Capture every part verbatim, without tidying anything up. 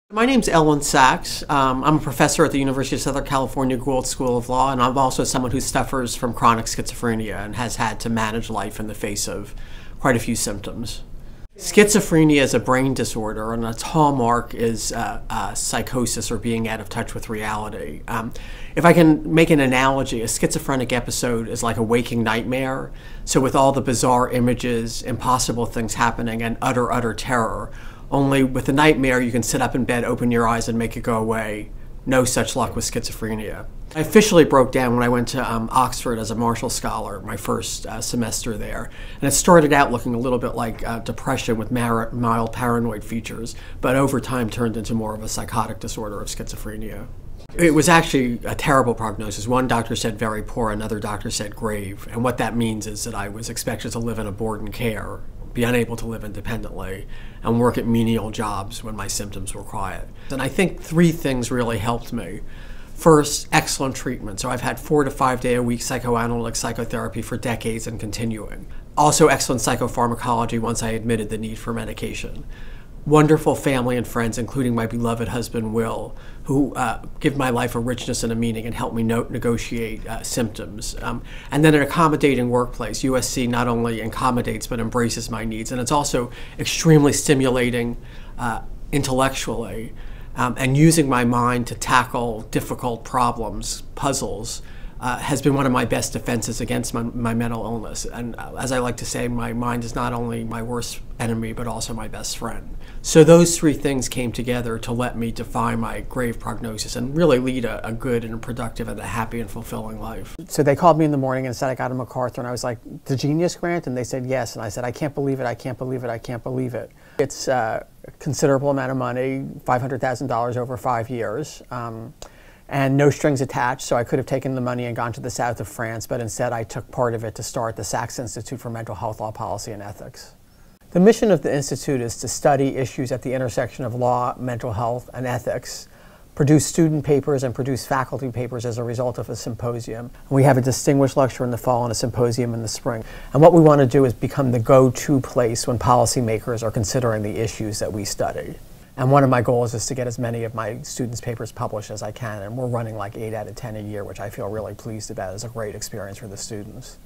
My name's Elyn Sachs. Um, I'm a professor at the University of Southern California Gould School of Law, and I'm also someone who suffers from chronic schizophrenia and has had to manage life in the face of quite a few symptoms. Schizophrenia is a brain disorder, and its hallmark is uh, uh, psychosis or being out of touch with reality. Um, if I can make an analogy, a schizophrenic episode is like a waking nightmare. So with all the bizarre images, impossible things happening, and utter, utter terror, only with a nightmare you can sit up in bed, open your eyes, and make it go away. No such luck with schizophrenia. I officially broke down when I went to um, Oxford as a Marshall Scholar, my first uh, semester there. And it started out looking a little bit like uh, depression with mild paranoid features, but over time turned into more of a psychotic disorder of schizophrenia. It was actually a terrible prognosis. One doctor said very poor, another doctor said grave. And what that means is that I was expected to live in a board and care, be unable to live independently, and work at menial jobs when my symptoms were quiet. And I think three things really helped me. First, excellent treatment. So I've had four to five day a week psychoanalytic psychotherapy for decades and continuing. Also excellent psychopharmacology once I admitted the need for medication. Wonderful family and friends, including my beloved husband, Will, who uh, give my life a richness and a meaning and help me no negotiate uh, symptoms. Um, and then an accommodating workplace. U S C not only accommodates but embraces my needs, and it's also extremely stimulating uh, intellectually, um, and using my mind to tackle difficult problems, puzzles, Uh, has been one of my best defenses against my, my mental illness. And uh, as I like to say, my mind is not only my worst enemy, but also my best friend. So those three things came together to let me defy my grave prognosis and really lead a, a good and a productive and a happy and fulfilling life. So they called me in the morning and said I got a MacArthur, and I was like, the Genius Grant? And they said yes, and I said, I can't believe it, I can't believe it, I can't believe it. It's uh, a considerable amount of money, five hundred thousand dollars over five years. Um, and no strings attached, so I could have taken the money and gone to the south of France, but instead I took part of it to start the Sachs Institute for Mental Health, Law, Policy, and Ethics. The mission of the Institute is to study issues at the intersection of law, mental health, and ethics, produce student papers and produce faculty papers as a result of a symposium. We have a distinguished lecture in the fall and a symposium in the spring. And what we want to do is become the go-to place when policymakers are considering the issues that we study. And one of my goals is to get as many of my students' papers published as I can, and we're running like eight out of ten a year, which I feel really pleased about. It's a great experience for the students.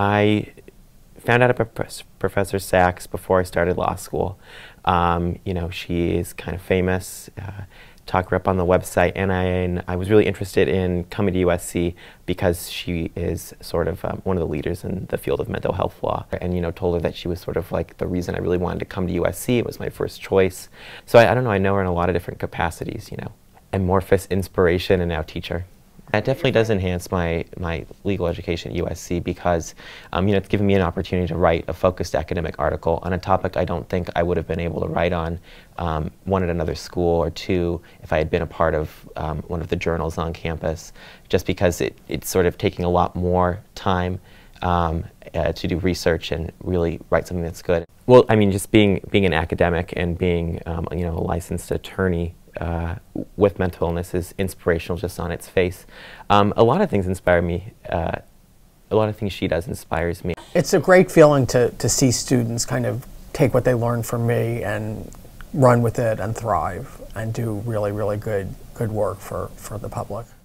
I found out about Professor Sachs before I started law school. Um, you know, she is kind of famous. Uh, talk her up on the website, and I, and I was really interested in coming to U S C because she is sort of um, one of the leaders in the field of mental health law, and you know, told her that she was sort of like the reason I really wanted to come to U S C. It was my first choice. So I, I don't know, I know her in a lot of different capacities, you know, amorphous inspiration and now teacher. That definitely does enhance my, my legal education at U S C because um, you know, it's given me an opportunity to write a focused academic article on a topic I don't think I would have been able to write on, um, one at another school, or two if I had been a part of um, one of the journals on campus, just because it, it's sort of taking a lot more time um, uh, to do research and really write something that's good. Well, I mean, just being, being an academic and being um, you know, a licensed attorney Uh, with mental illness is inspirational just on its face. Um, a lot of things inspire me. Uh, a lot of things she does inspires me. It's a great feeling to, to see students kind of take what they learned from me and run with it and thrive and do really, really good, good work for, for the public.